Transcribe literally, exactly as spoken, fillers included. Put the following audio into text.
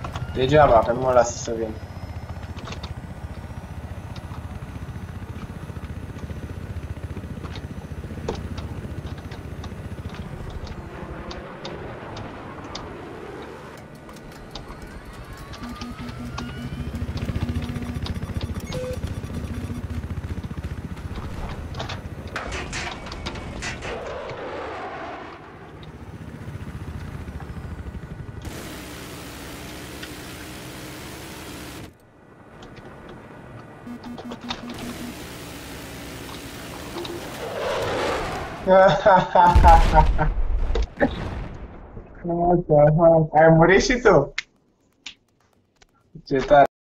Degeaba, că nu mă lasă să vin. Ai murit și tu? Ce tare!